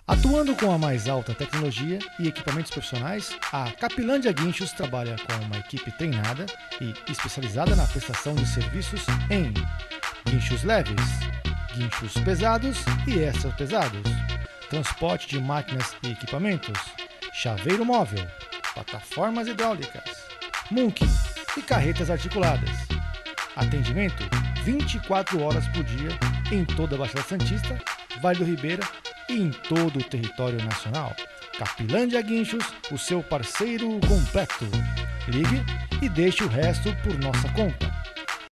Atuando com a mais alta tecnologia e equipamentos profissionais, a Capilândia Guinchos trabalha com uma equipe treinada e especializada na prestação de serviços em guinchos leves, guinchos pesados e extra pesados, transporte de máquinas e equipamentos, chaveiro móvel, plataformas hidráulicas, munking e carretas articuladas. Atendimento 24 horas por dia em toda a Baixada Santista, Vale do Ribeira e em todo o território nacional. Capilândia Guinchos, o seu parceiro completo. Ligue e deixe o resto por nossa conta.